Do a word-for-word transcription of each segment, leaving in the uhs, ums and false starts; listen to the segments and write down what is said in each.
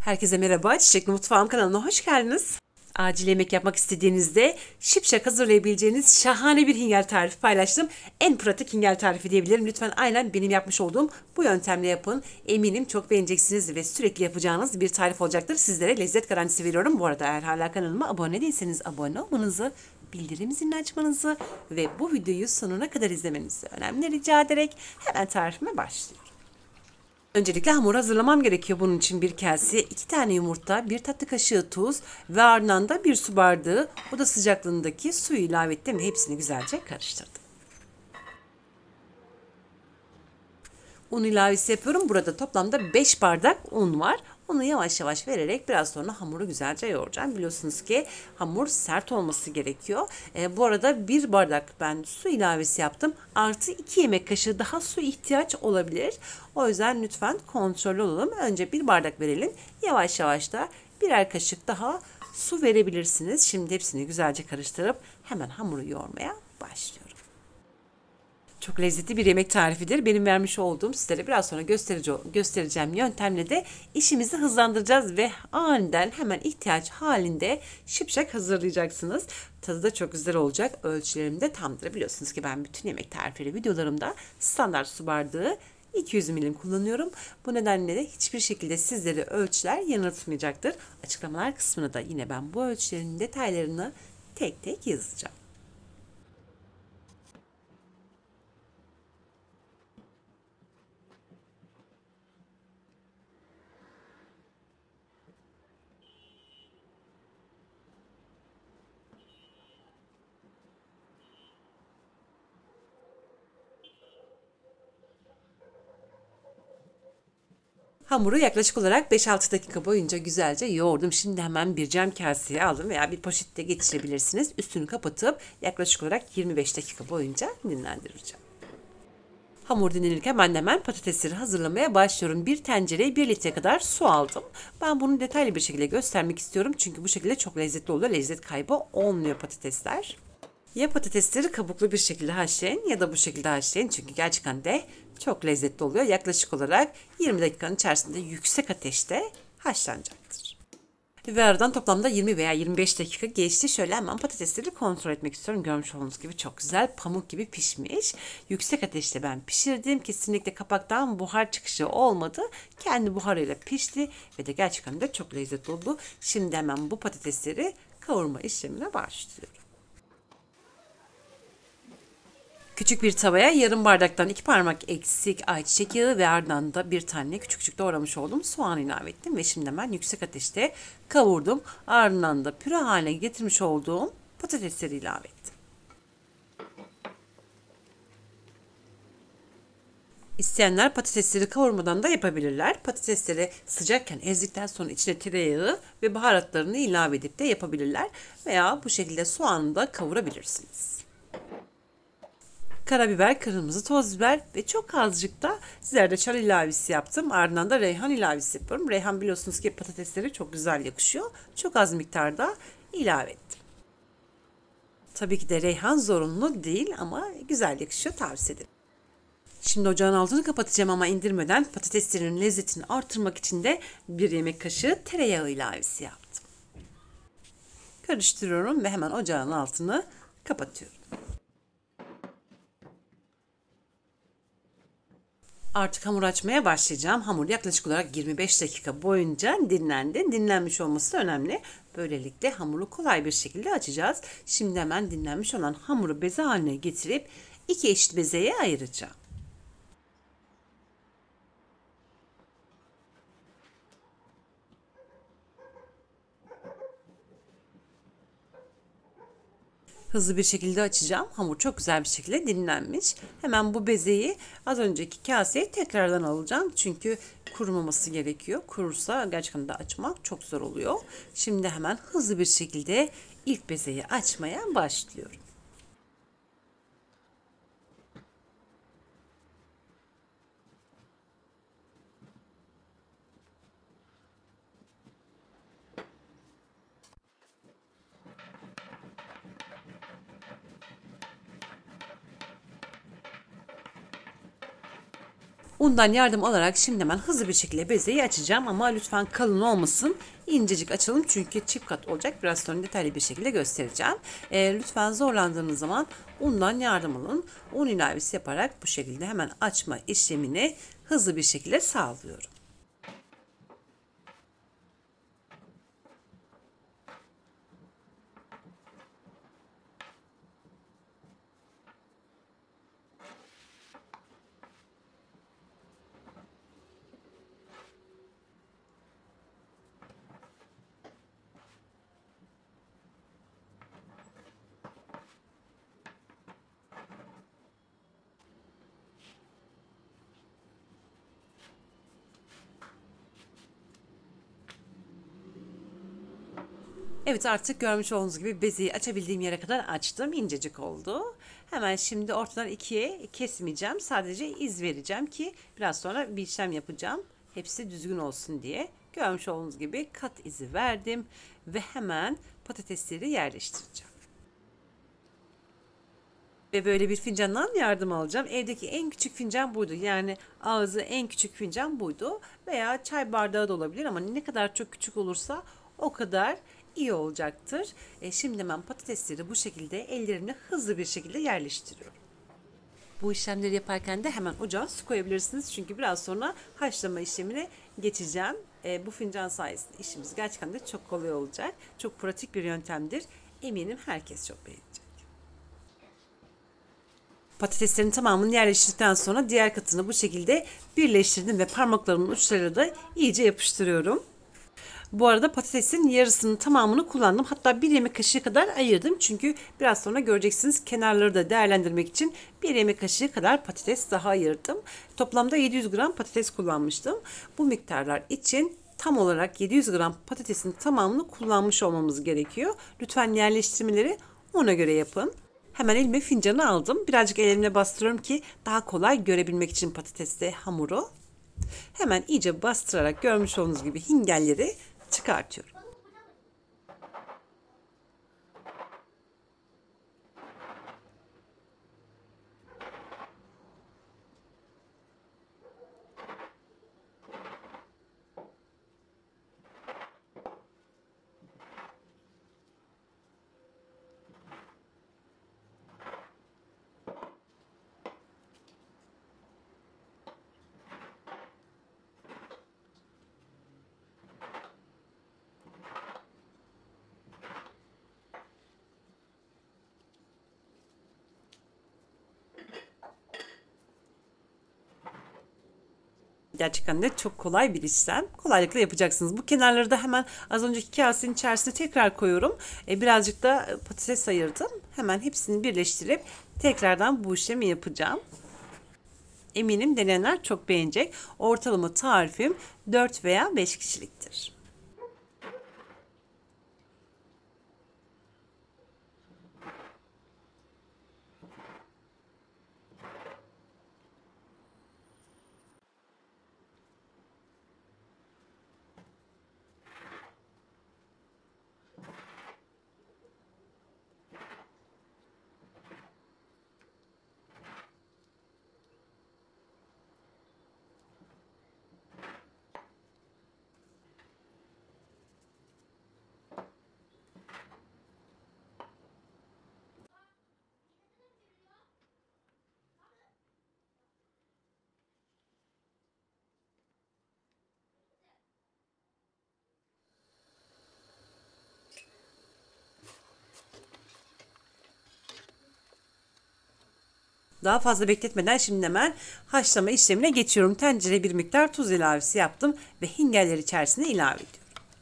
Herkese merhaba, Çiçekli Mutfağım kanalına hoş geldiniz. Acil yemek yapmak istediğinizde şipşak hazırlayabileceğiniz şahane bir hingel tarifi paylaştım. En pratik hingel tarifi diyebilirim. Lütfen aynen benim yapmış olduğum bu yöntemle yapın. Eminim çok beğeneceksiniz ve sürekli yapacağınız bir tarif olacaktır. Sizlere lezzet garantisi veriyorum. Bu arada eğer hala kanalıma abone değilseniz abone olmanızı, bildirim zilini açmanızı ve bu videoyu sonuna kadar izlemenizi önemli rica ederek hemen tarifime başlıyorum. Öncelikle hamur hazırlamam gerekiyor. Bunun için bir kase, iki tane yumurta, bir tatlı kaşığı tuz ve ardından da bir su bardağı oda sıcaklığındaki suyu ilave ettim ve hepsini güzelce karıştırdım. Un ilavesi yapıyorum. Burada toplamda beş bardak un var. Onu yavaş yavaş vererek biraz sonra hamuru güzelce yoğuracağım. Biliyorsunuz ki hamur sert olması gerekiyor. E, bu arada bir bardak ben su ilavesi yaptım. Artı iki yemek kaşığı daha su ihtiyaç olabilir. O yüzden lütfen kontrollü olalım. Önce bir bardak verelim. Yavaş yavaş da birer kaşık daha su verebilirsiniz. Şimdi hepsini güzelce karıştırıp hemen hamuru yoğurmaya başlıyorum. Çok lezzetli bir yemek tarifidir. Benim vermiş olduğum sizlere biraz sonra göstereceğim, göstereceğim yöntemle de işimizi hızlandıracağız ve aniden hemen ihtiyaç halinde şipşak hazırlayacaksınız. Tadı da çok güzel olacak. Ölçülerim de tamdır. Biliyorsunuz ki ben bütün yemek tarifleri videolarımda standart su bardağı iki yüz mililitre kullanıyorum. Bu nedenle de hiçbir şekilde sizleri ölçüler yanıltmayacaktır. Açıklamalar kısmına da yine ben bu ölçülerin detaylarını tek tek yazacağım. Hamuru yaklaşık olarak beş altı dakika boyunca güzelce yoğurdum. Şimdi hemen bir cam kaseye aldım veya bir poşette geçirebilirsiniz. Üstünü kapatıp yaklaşık olarak yirmi beş dakika boyunca dinlendireceğim. Hamur dinlenirken ben de hemen patatesleri hazırlamaya başlıyorum. Bir tencereye bir litre kadar su aldım. Ben bunu detaylı bir şekilde göstermek istiyorum. Çünkü bu şekilde çok lezzetli oluyor. Lezzet kaybı olmuyor patatesler. Ya patatesleri kabuklu bir şekilde haşlayın ya da bu şekilde haşlayın. Çünkü gerçekten de çok lezzetli oluyor. Yaklaşık olarak yirmi dakikanın içerisinde yüksek ateşte haşlanacaktır. Ve aradan toplamda yirmi veya yirmi beş dakika geçti. Şöyle hemen patatesleri kontrol etmek istiyorum. Görmüş olduğunuz gibi çok güzel pamuk gibi pişmiş. Yüksek ateşte ben pişirdim. Kesinlikle kapaktan buhar çıkışı olmadı. Kendi buharıyla pişti ve de gerçekten de çok lezzetli oldu. Şimdi hemen bu patatesleri kavurma işlemine başlıyorum. Küçük bir tavaya yarım bardaktan iki parmak eksik ayçiçek yağı ve ardından da bir tane küçük küçük doğramış olduğum soğan ilave ettim. Ve şimdi hemen yüksek ateşte kavurdum. Ardından da püre haline getirmiş olduğum patatesleri ilave ettim. İsteyenler patatesleri kavurmadan da yapabilirler. Patatesleri sıcakken ezdikten sonra içine tereyağı ve baharatlarını ilave edip de yapabilirler. Veya bu şekilde soğanı da kavurabilirsiniz. Karabiber, kırmızı toz biber ve çok azıcık da zerdeçal ilavesi yaptım. Ardından da reyhan ilavesi yapıyorum. Reyhan biliyorsunuz ki patateslere çok güzel yakışıyor. Çok az miktarda ilave ettim. Tabii ki de reyhan zorunlu değil ama güzel yakışıyor, tavsiye ederim. Şimdi ocağın altını kapatacağım ama indirmeden patateslerin lezzetini artırmak için de bir yemek kaşığı tereyağı ilavesi yaptım. Karıştırıyorum ve hemen ocağın altını kapatıyorum. Artık hamur açmaya başlayacağım. Hamur yaklaşık olarak yirmi beş dakika boyunca dinlendi. Dinlenmiş olması da önemli. Böylelikle hamuru kolay bir şekilde açacağız. Şimdi hemen dinlenmiş olan hamuru beze haline getirip iki eşit bezeye ayıracağım. Hızlı bir şekilde açacağım. Hamur çok güzel bir şekilde dinlenmiş. Hemen bu bezeyi az önceki kaseye tekrardan alacağım. Çünkü kurumaması gerekiyor. Kurursa gerçekten de açmak çok zor oluyor. Şimdi hemen hızlı bir şekilde ilk bezeyi açmaya başlıyorum. Undan yardım alarak şimdi hemen hızlı bir şekilde bezeyi açacağım ama lütfen kalın olmasın. İncecik açalım çünkü çift kat olacak. Biraz sonra detaylı bir şekilde göstereceğim. E, lütfen zorlandığınız zaman undan yardım alın. Un ilavesi yaparak bu şekilde hemen açma işlemini hızlı bir şekilde sağlıyorum. Evet, artık görmüş olduğunuz gibi beziyi açabildiğim yere kadar açtım. İncecik oldu. Hemen şimdi ortadan ikiye kesmeyeceğim. Sadece iz vereceğim ki biraz sonra bir işlem yapacağım. Hepsi düzgün olsun diye. Görmüş olduğunuz gibi kat izi verdim ve hemen patatesleri yerleştireceğim. Ve böyle bir fincandan yardım alacağım. Evdeki en küçük fincan buydu. Yani ağzı en küçük fincan buydu. Veya çay bardağı da olabilir ama ne kadar çok küçük olursa o kadar iyi olacaktır. E şimdi ben patatesleri bu şekilde ellerimle hızlı bir şekilde yerleştiriyorum. Bu işlemleri yaparken de hemen ocağa su koyabilirsiniz. Çünkü biraz sonra haşlama işlemine geçeceğim. E, bu fincan sayesinde işimiz gerçekten de çok kolay olacak. Çok pratik bir yöntemdir. Eminim herkes çok beğenecek. Patateslerin tamamını yerleştirdikten sonra diğer katını bu şekilde birleştirdim ve parmaklarımın uçlarıyla da iyice yapıştırıyorum. Bu arada patatesin yarısının tamamını kullandım. Hatta bir yemek kaşığı kadar ayırdım. Çünkü biraz sonra göreceksiniz kenarları da değerlendirmek için bir yemek kaşığı kadar patates daha ayırdım. Toplamda yedi yüz gram patates kullanmıştım. Bu miktarlar için tam olarak yedi yüz gram patatesin tamamını kullanmış olmamız gerekiyor. Lütfen yerleştirmeleri ona göre yapın. Hemen elime fincanı aldım. Birazcık elimle bastırıyorum ki daha kolay görebilmek için patateste hamuru. Hemen iyice bastırarak görmüş olduğunuz gibi hingelleri çıkartıyorum. Gerçekten de çok kolay bir işlem. Kolaylıkla yapacaksınız. Bu kenarları da hemen az önceki kasenin içerisine tekrar koyuyorum. E, birazcık da patates ayırdım. Hemen hepsini birleştirip tekrardan bu işlemi yapacağım. Eminim deneyenler çok beğenecek. Ortalama tarifim dört veya beş kişiliktir. Daha fazla bekletmeden şimdi hemen haşlama işlemine geçiyorum. Tencereye bir miktar tuz ilavesi yaptım ve hingeller içerisine ilave ediyorum.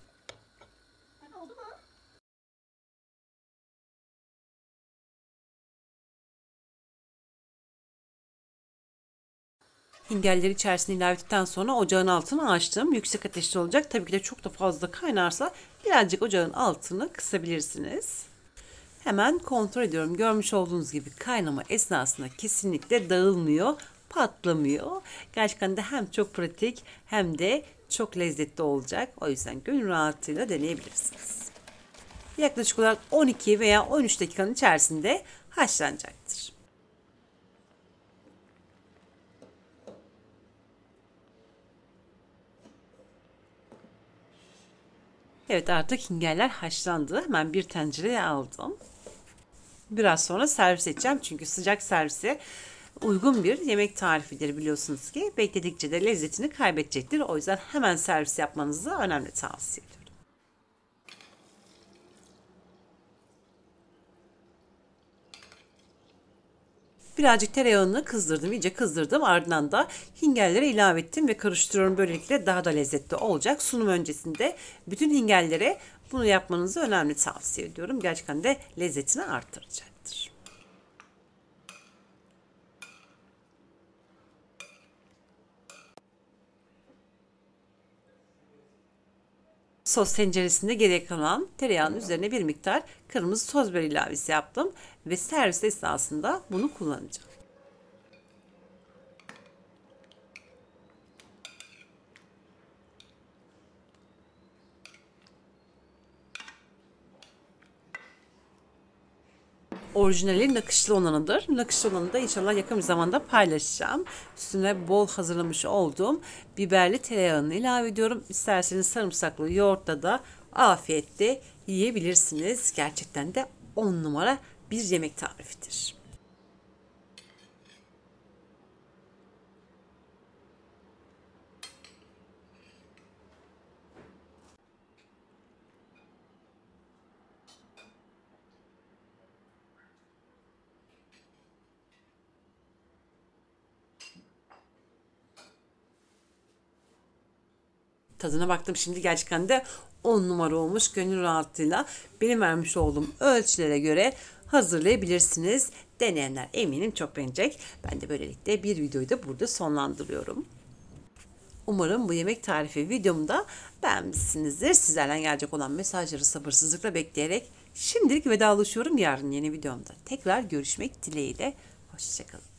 Hingelleri içerisine ilave ettikten sonra ocağın altını açtım. Yüksek ateşte olacak. Tabii ki de çok da fazla kaynarsa birazcık ocağın altını kısabilirsiniz. Hemen kontrol ediyorum. Görmüş olduğunuz gibi kaynama esnasında kesinlikle dağılmıyor, patlamıyor. Gerçekten de hem çok pratik hem de çok lezzetli olacak. O yüzden gönül rahatlığıyla deneyebilirsiniz. Yaklaşık olarak on iki veya on üç dakikanın içerisinde haşlanacaktır. Evet, artık hingeller haşlandı. Hemen bir tencereye aldım. Biraz sonra servis edeceğim çünkü sıcak servise uygun bir yemek tarifidir biliyorsunuz ki. Bekledikçe de lezzetini kaybedecektir. O yüzden hemen servis yapmanızı önemli tavsiye ediyorum. Birazcık tereyağını kızdırdım, iyice kızdırdım. Ardından da hingelleri ilave ettim ve karıştırıyorum. Böylelikle daha da lezzetli olacak. Sunum öncesinde bütün hingellere bunu yapmanızı önemli tavsiye ediyorum. Gerçekten de lezzetini artıracaktır. Sos tenceresinde geriye kalan tereyağının üzerine bir miktar kırmızı toz biber ilavesi yaptım ve servis esnasında bunu kullanacağım. Orijinali nakışlı olanıdır. Nakışlı olanı da inşallah yakın bir zamanda paylaşacağım. Üstüne bol hazırlamış olduğum biberli tereyağını ilave ediyorum. İsterseniz sarımsaklı yoğurtla da afiyetle yiyebilirsiniz. Gerçekten de on numara bir yemek tarifidir. Tadına baktım şimdi, gerçekten de on numara olmuş. Gönül rahatlığıyla benim vermiş olduğum ölçülere göre hazırlayabilirsiniz. Deneyenler eminim çok beğenecek. Ben de böylelikle bir videoyu da burada sonlandırıyorum. Umarım bu yemek tarifi videomu da beğenmişsinizdir. Sizlerden gelecek olan mesajları sabırsızlıkla bekleyerek şimdilik vedalaşıyorum. Yarın yeni videomda tekrar görüşmek dileğiyle. Hoşçakalın.